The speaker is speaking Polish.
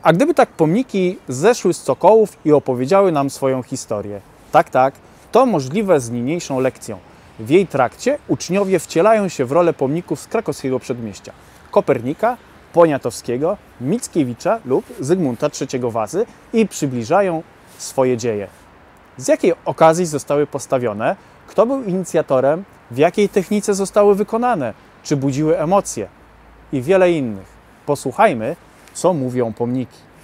A gdyby tak pomniki zeszły z cokołów i opowiedziały nam swoją historię? Tak, to możliwe z niniejszą lekcją. W jej trakcie uczniowie wcielają się w rolę pomników z krakowskiego przedmieścia. Kopernika, Poniatowskiego, Mickiewicza lub Zygmunta III Wazy i przybliżają swoje dzieje. Z jakiej okazji zostały postawione? Kto był inicjatorem? W jakiej technice zostały wykonane? Czy budziły emocje? I wiele innych. Posłuchajmy, co mówią pomniki.